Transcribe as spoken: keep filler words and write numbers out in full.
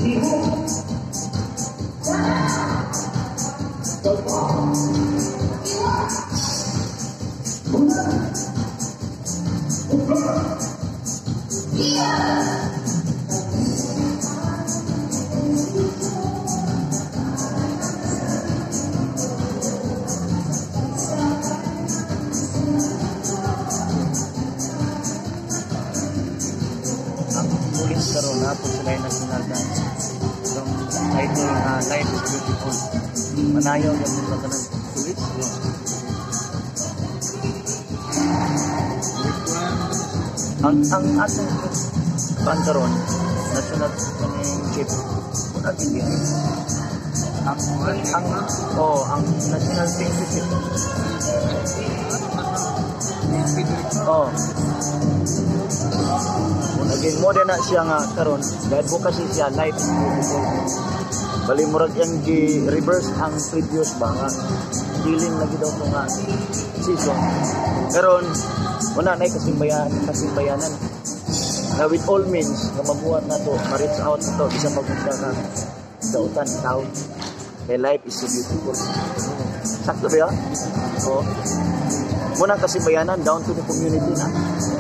karon na po sila yung national dance. Itong title na Life is Beautiful. Manayaw yung mga kanang kulit. Ang ang ating pan karon national championship muna din. Ang ang oh ang national championship. Oh. Again, mo din na siya nga karon dahil advocacy siya life is beautiful. Bali murag yang gi-reverse ang previous ba nga dealing lagi daw nga season. Karon wala na kasimbayan kasimbayanan na with all means nga mabuhat na to, ma-reach out na to bisa magpunta ka dautan tao. Kaya life is so beautiful. Sakto ba? So, muna kasimbayanan down to the community na.